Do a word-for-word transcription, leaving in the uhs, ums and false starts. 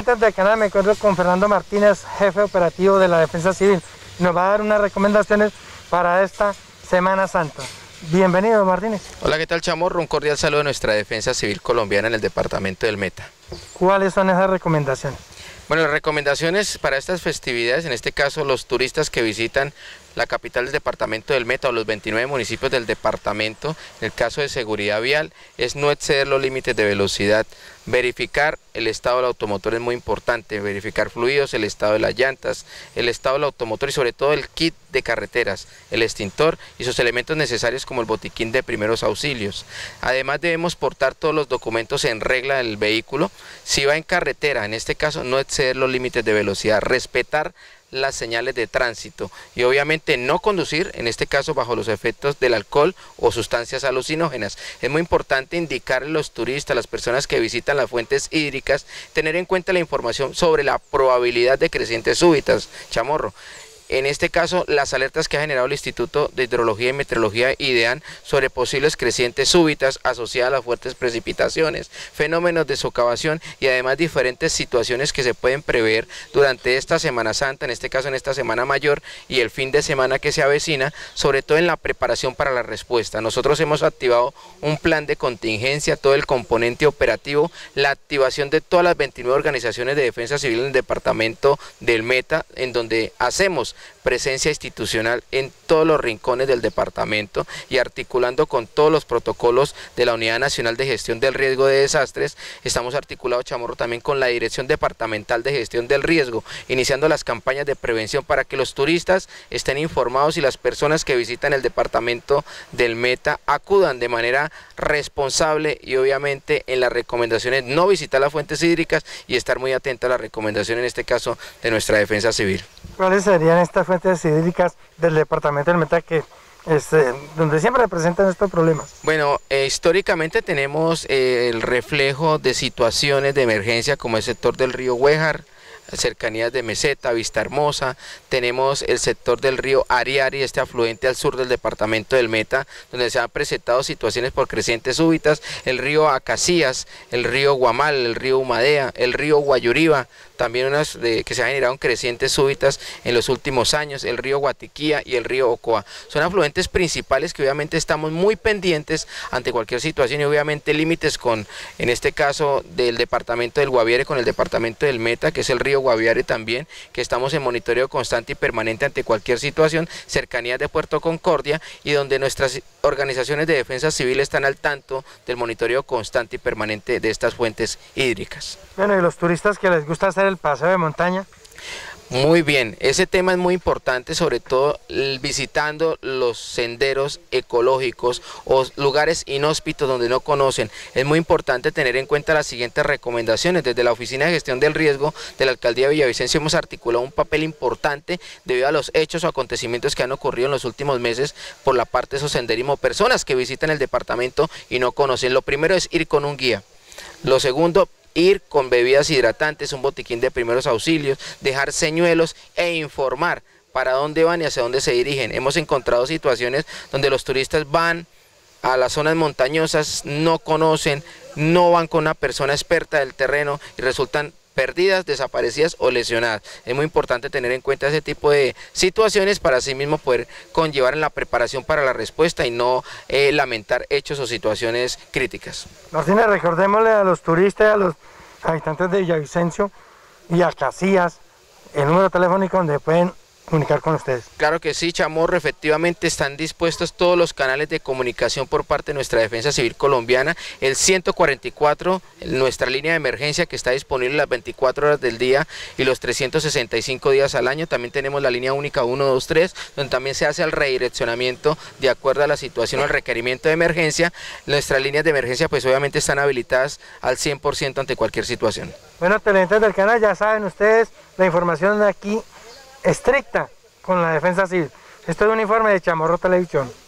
televidentes del canal, me encuentro con Fernando Martínez, jefe operativo de la Defensa Civil. Nos va a dar unas recomendaciones para esta Semana Santa. Bienvenido, Martínez. Hola, ¿qué tal, Chamorro? Un cordial saludo de nuestra Defensa Civil colombiana en el departamento del Meta. ¿Cuáles son esas recomendaciones? Bueno, las recomendaciones para estas festividades, en este caso los turistas que visitan la capital del departamento del Meta o los veintinueve municipios del departamento, en el caso de seguridad vial, es no exceder los límites de velocidad, verificar el estado del automotor es muy importante, verificar fluidos, el estado de las llantas, el estado del automotor y sobre todo el kit de carreteras, el extintor y sus elementos necesarios como el botiquín de primeros auxilios. Además debemos portar todos los documentos en regla del vehículo. Si va en carretera, en este caso no exceder los límites de velocidad, respetar las señales de tránsito y obviamente no conducir, en este caso bajo los efectos del alcohol o sustancias alucinógenas. Es muy importante indicarle a los turistas, a las personas que visitan las fuentes hídricas, tener en cuenta la información sobre la probabilidad de crecientes súbitas, Chamorro. En este caso, las alertas que ha generado el Instituto de Hidrología y Meteorología IDEAN sobre posibles crecientes súbitas asociadas a las fuertes precipitaciones, fenómenos de socavación y además diferentes situaciones que se pueden prever durante esta Semana Santa, en este caso en esta Semana Mayor y el fin de semana que se avecina, sobre todo en la preparación para la respuesta. Nosotros hemos activado un plan de contingencia, todo el componente operativo, la activación de todas las veintinueve organizaciones de defensa civil en el departamento del Meta, en donde hacemos presencia institucional en todos los rincones del departamento y articulando con todos los protocolos de la Unidad Nacional de Gestión del Riesgo de Desastres. Estamos articulados, Chamorro, también con la Dirección Departamental de Gestión del Riesgo, iniciando las campañas de prevención para que los turistas estén informados y las personas que visitan el departamento del Meta acudan de manera responsable y obviamente en las recomendaciones no visitar las fuentes hídricas y estar muy atento a la recomendación en este caso de nuestra Defensa Civil. ¿Cuáles serían estas fuentes hídricas del departamento del Meta que es, eh, donde siempre presentan estos problemas? Bueno, eh, históricamente tenemos eh, el reflejo de situaciones de emergencia como el sector del río Huejar, cercanías de Meseta, Vista Hermosa, tenemos el sector del río Ariari, este afluente al sur del departamento del Meta, donde se han presentado situaciones por crecientes súbitas, el río Acacías, el río Guamal, el río Humadea, el río Guayuriba, también unas de, que se han generado crecientes súbitas en los últimos años, el río Guatiquía y el río Ocoa. Son afluentes principales que obviamente estamos muy pendientes ante cualquier situación y obviamente límites con, en este caso, del departamento del Guaviare con el departamento del Meta, que es el río Guaviare también, que estamos en monitoreo constante y permanente ante cualquier situación, cercanías de Puerto Concordia y donde nuestras organizaciones de defensa civil están al tanto del monitoreo constante y permanente de estas fuentes hídricas. Bueno, y los turistas que les gusta hacer el paseo de montaña. Muy bien, ese tema es muy importante, sobre todo visitando los senderos ecológicos o lugares inhóspitos donde no conocen. Es muy importante tener en cuenta las siguientes recomendaciones. Desde la Oficina de Gestión del Riesgo de la Alcaldía de Villavicencio hemos articulado un papel importante debido a los hechos o acontecimientos que han ocurrido en los últimos meses por la parte de esos senderismo, personas que visitan el departamento y no conocen. Lo primero es ir con un guía. Lo segundo, ir con bebidas hidratantes, un botiquín de primeros auxilios, dejar señuelos e informar para dónde van y hacia dónde se dirigen. Hemos encontrado situaciones donde los turistas van a las zonas montañosas, no conocen, no van con una persona experta del terreno y resultan perdidas, desaparecidas o lesionadas. Es muy importante tener en cuenta ese tipo de situaciones para así mismo poder conllevar en la preparación para la respuesta y no eh, lamentar hechos o situaciones críticas. Martínez, recordémosle a los turistas, a los habitantes de Villavicencio y a Acacías el número telefónico donde pueden comunicar con ustedes. Claro que sí, Chamorro, efectivamente están dispuestos todos los canales de comunicación por parte de nuestra Defensa Civil colombiana, el ciento cuarenta y cuatro, nuestra línea de emergencia que está disponible las veinticuatro horas del día y los trescientos sesenta y cinco días al año. También tenemos la línea única uno dos tres, donde también se hace el redireccionamiento de acuerdo a la situación o al requerimiento de emergencia. Nuestras líneas de emergencia pues obviamente están habilitadas al cien por ciento ante cualquier situación. Bueno, televidentes del canal, ya saben ustedes la información aquí estricta con la Defensa Civil. Esto es un informe de Chamorro Televisión.